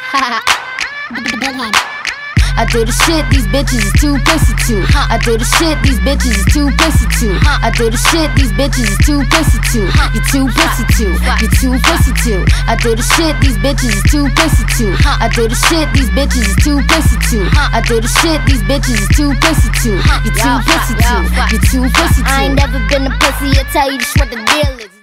I do the shit these bitches is too pussy to. I do the shit these bitches is too pussy to. I do the shit these bitches is too pussy to. You too pussy to. You too pussy to. I do the shit these bitches is too pussy to. I do the shit these bitches is too pussy to. I do the shit these bitches is too pussy to. You too pussy to. You too pussy to. I ain't never been a pussy, I tell you just what the deal is.